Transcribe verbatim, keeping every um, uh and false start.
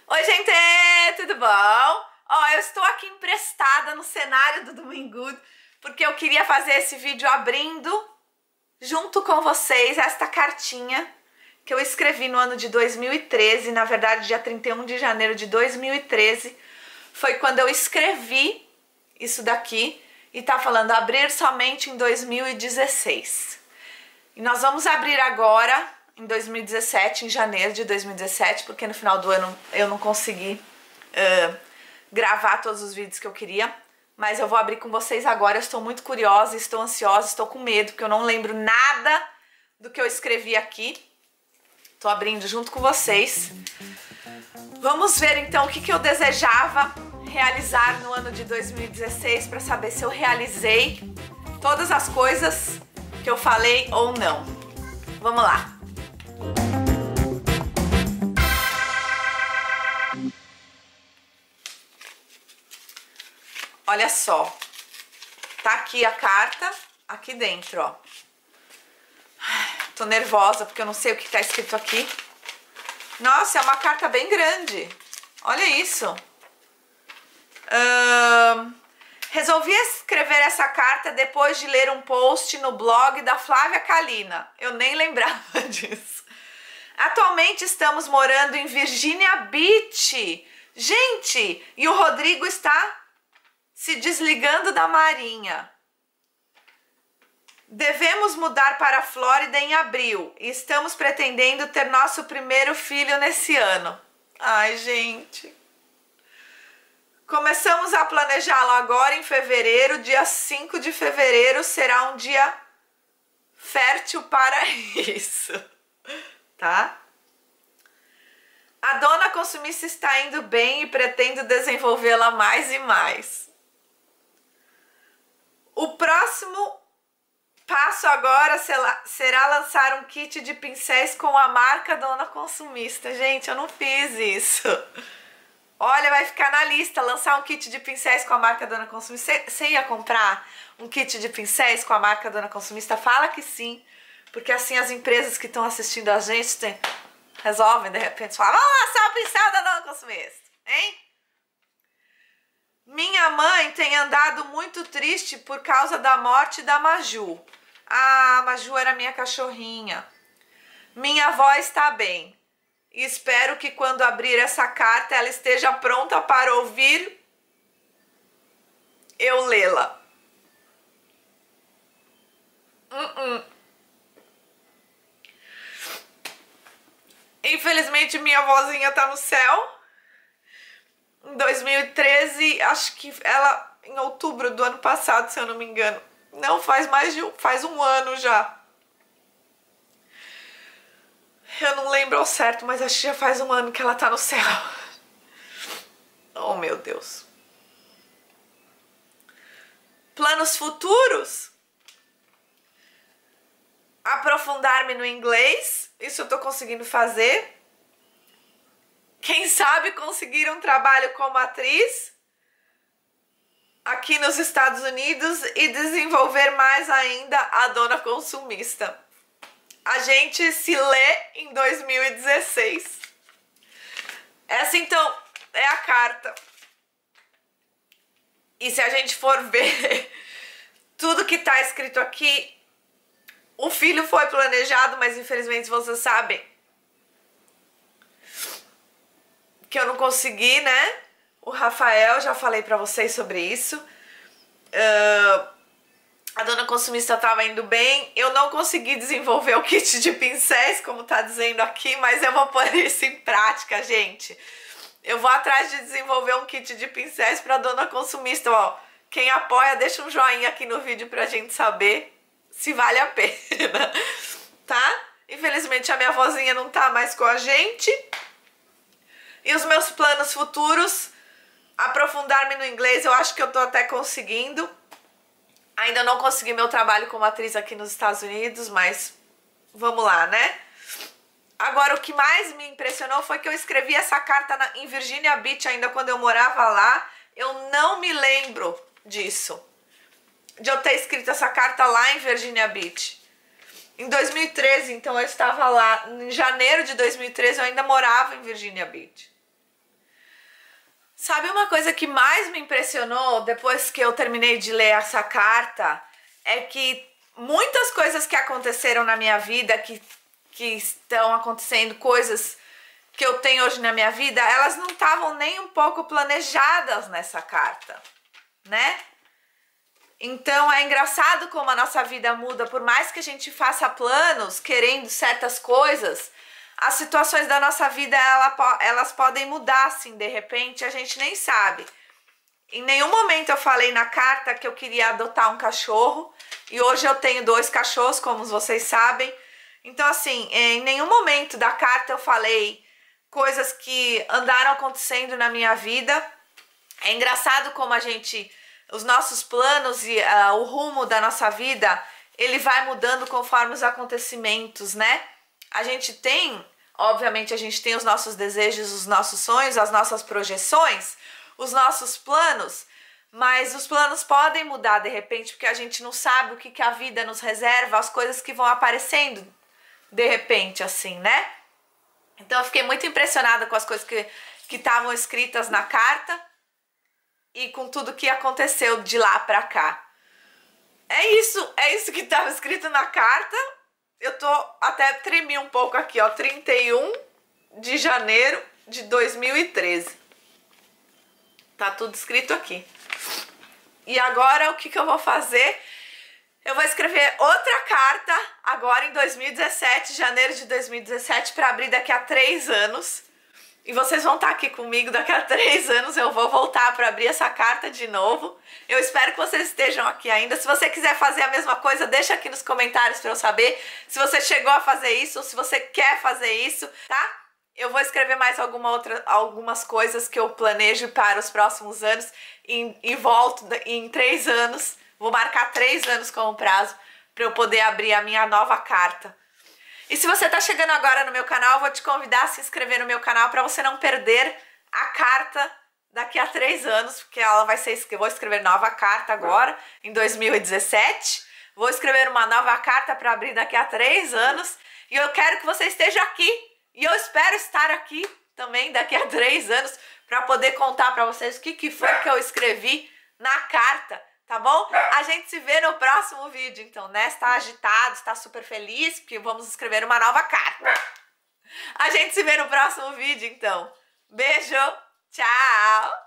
Oi, gente, tudo bom? Ó, eu estou aqui emprestada no cenário do Domingo porque eu queria fazer esse vídeo abrindo junto com vocês esta cartinha que eu escrevi no ano de dois mil e treze, na verdade dia trinta e um de janeiro de dois mil e treze foi quando eu escrevi isso daqui e tá falando abrir somente em dois mil e dezesseis. E nós vamos abrir agora em dois mil e dezessete, em janeiro de dois mil e dezessete, porque no final do ano eu não consegui uh, gravar todos os vídeos que eu queria, mas eu vou abrir com vocês agora. Eu estou muito curiosa, estou ansiosa, estou com medo, porque eu não lembro nada do que eu escrevi aqui. Estou abrindo junto com vocês. Vamos ver então o que, que eu desejava realizar no ano de dois mil e dezesseis para saber se eu realizei todas as coisas que eu falei ou não. Vamos lá. Olha só, tá aqui a carta, aqui dentro, ó. Tô nervosa porque eu não sei o que tá escrito aqui. Nossa, é uma carta bem grande. Olha isso. Hum, resolvi escrever essa carta depois de ler um post no blog da Flávia Kalina. Eu nem lembrava disso. Atualmente estamos morando em Virginia Beach. Gente, e o Rodrigo está se desligando da Marinha. Devemos mudar para a Flórida em abril e estamos pretendendo ter nosso primeiro filho nesse ano. Ai, gente. Começamos a planejá-lo agora em fevereiro. Dia cinco de fevereiro será um dia fértil para isso. Tá? A dona consumista está indo bem e pretendo desenvolvê-la mais e mais. O próximo passo agora será lançar um kit de pincéis com a marca Dona Consumista. Gente, eu não fiz isso. Olha, vai ficar na lista, lançar um kit de pincéis com a marca Dona Consumista. Você ia comprar um kit de pincéis com a marca Dona Consumista? Fala que sim, porque assim as empresas que estão assistindo a gente tem, resolvem, de repente, falar: vamos lançar o pincel da Dona Consumista, hein? Minha mãe tem andado muito triste por causa da morte da Maju. Ah, a Maju era minha cachorrinha. Minha avó está bem. E espero que quando abrir essa carta ela esteja pronta para ouvir eu lê-la. Uh -uh. Infelizmente minha avózinha tá no céu. Em dois mil e treze, acho que ela, em outubro do ano passado, se eu não me engano. Não, faz mais de um, faz um ano já. Eu não lembro ao certo, mas acho que já faz um ano que ela tá no céu. Oh, meu Deus. Planos futuros? Aprofundar-me no inglês. Isso eu tô conseguindo fazer. Quem sabe conseguir um trabalho como atriz aqui nos Estados Unidos e desenvolver mais ainda a Dona Consumista. A gente se lê em dois mil e dezesseis. Essa então é a carta. E se a gente for ver tudo que tá escrito aqui, o filho foi planejado, mas infelizmente vocês sabem que eu não consegui, né? O Rafael, já falei pra vocês sobre isso. Uh, a Dona Consumista tava indo bem. Eu não consegui desenvolver o kit de pincéis, como tá dizendo aqui, mas eu vou pôr isso em prática, gente. Eu vou atrás de desenvolver um kit de pincéis pra Dona Consumista. Ó, quem apoia, deixa um joinha aqui no vídeo pra gente saber se vale a pena, tá? Infelizmente a minha vozinha não tá mais com a gente. E os meus planos futuros, aprofundar-me no inglês, eu acho que eu tô até conseguindo. Ainda não consegui meu trabalho como atriz aqui nos Estados Unidos, mas vamos lá, né? Agora, o que mais me impressionou foi que eu escrevi essa carta na, em Virginia Beach, ainda quando eu morava lá. Eu não me lembro disso, de eu ter escrito essa carta lá em Virginia Beach. Em dois mil e treze, então eu estava lá, em janeiro de dois mil e treze eu ainda morava em Virginia Beach. Sabe uma coisa que mais me impressionou depois que eu terminei de ler essa carta? É que muitas coisas que aconteceram na minha vida, que, que estão acontecendo, coisas que eu tenho hoje na minha vida, elas não estavam nem um pouco planejadas nessa carta, né? Então é engraçado como a nossa vida muda, por mais que a gente faça planos, querendo certas coisas, as situações da nossa vida, ela, elas podem mudar assim, de repente, a gente nem sabe. Em nenhum momento eu falei na carta que eu queria adotar um cachorro, e hoje eu tenho dois cachorros, como vocês sabem. Então assim, em nenhum momento da carta eu falei coisas que andaram acontecendo na minha vida. É engraçado como a gente, os nossos planos e uh, o rumo da nossa vida, ele vai mudando conforme os acontecimentos, né? A gente tem, obviamente, a gente tem os nossos desejos, os nossos sonhos, as nossas projeções, os nossos planos, mas os planos podem mudar de repente, porque a gente não sabe o que, que a vida nos reserva, as coisas que vão aparecendo de repente, assim, né? Então eu fiquei muito impressionada com as coisas que que estavam escritas na carta e com tudo que aconteceu de lá pra cá. É isso, é isso que estava escrito na carta. Eu tô até tremi um pouco aqui, ó, trinta e um de janeiro de dois mil e treze. Tá tudo escrito aqui. E agora o que que eu vou fazer? Eu vou escrever outra carta agora em dois mil e dezessete, janeiro de dois mil e dezessete, para abrir daqui a três anos. E vocês vão estar aqui comigo daqui a três anos. Eu vou voltar para abrir essa carta de novo. Eu espero que vocês estejam aqui ainda. Se você quiser fazer a mesma coisa, deixa aqui nos comentários para eu saber se você chegou a fazer isso ou se você quer fazer isso, tá? Eu vou escrever mais alguma outra, algumas coisas que eu planejo para os próximos anos e, e volto em três anos. Vou marcar três anos como prazo para eu poder abrir a minha nova carta. E se você está chegando agora no meu canal, eu vou te convidar a se inscrever no meu canal para você não perder a carta daqui a três anos, porque ela vai ser, eu vou escrever nova carta agora, em dois mil e dezessete. Vou escrever uma nova carta para abrir daqui a três anos. E eu quero que você esteja aqui. E eu espero estar aqui também daqui a três anos para poder contar para vocês o que, que foi que eu escrevi na carta. Tá bom? A gente se vê no próximo vídeo, então, né? Está agitado, está super feliz, porque vamos escrever uma nova carta. A gente se vê no próximo vídeo, então. Beijo, tchau!